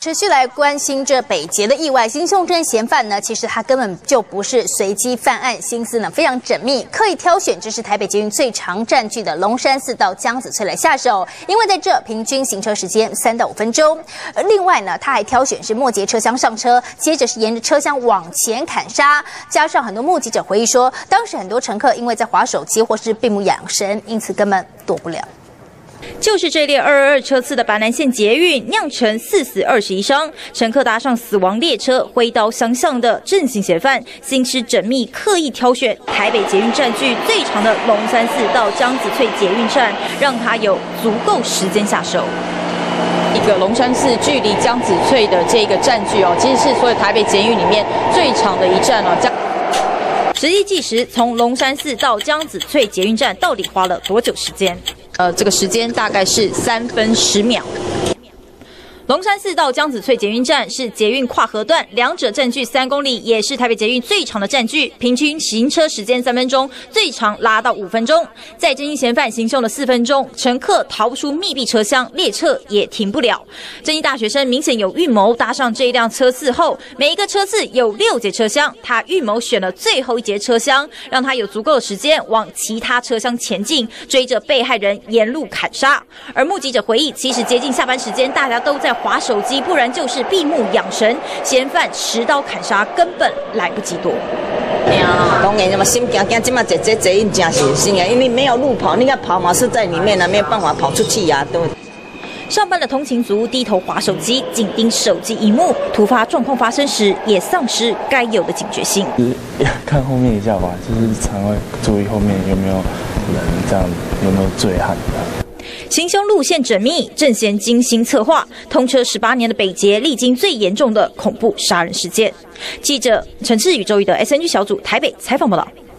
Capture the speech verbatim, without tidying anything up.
持续来关心这北捷的意外，金秀珍嫌犯呢，其实他根本就不是随机犯案，心思呢非常缜密，刻意挑选这是台北捷运最常占据的龙山寺到江子翠来下手，因为在这平均行车时间三到五分钟。而另外呢，他还挑选是末节车厢上车，接着是沿着车厢往前砍杀，加上很多目击者回忆说，当时很多乘客因为在滑手机或是闭目养神，因此根本躲不了。 就是这列二二二车次的板南线捷运酿成四死二十一伤，乘客搭上死亡列车，挥刀相向的正性嫌犯，心思缜密，刻意挑选台北捷运占据最长的龙山寺到江子翠捷运站，让他有足够时间下手。 一个龙山寺距离江子翠的这个站距哦，其实是所有台北捷运里面最长的一站哦。江实际计时，从龙山寺到江子翠捷运站到底花了多久时间？ 呃，这个时间大概是三分十秒。 龙山寺到江子翠捷运站是捷运跨河段，两者占距三公里，也是台北捷运最长的站距，平均行车时间三分钟，最长拉到五分钟。在争议嫌犯行凶的四分钟，乘客逃不出密闭车厢，列车也停不了。争议大学生明显有预谋，搭上这一辆车次后，每一个车次有六节车厢，他预谋选了最后一节车厢，让他有足够的时间往其他车厢前进，追着被害人沿路砍杀。而目击者回忆，其实接近下班时间，大家都在 滑手机，不然就是闭目养神。嫌犯持刀砍杀，根本来不及躲。 当然嘛，心惊惊，这么这这这运真是心啊，因为没有路跑，你要跑嘛是在里面呢，没有办法跑出去呀、啊，都。 上班的通勤族低头滑手机，紧盯手机荧幕，突发状况发生时也丧失该有的警觉性。 就是要看后面一下吧，就是常会注意后面有没有人，这样有没有醉汉。 行凶路线缜密，正嫌精心策划，通车十八年的北捷历经最严重的恐怖杀人事件。记者陈志宇、周瑜的 S N G 小组台北采访报道。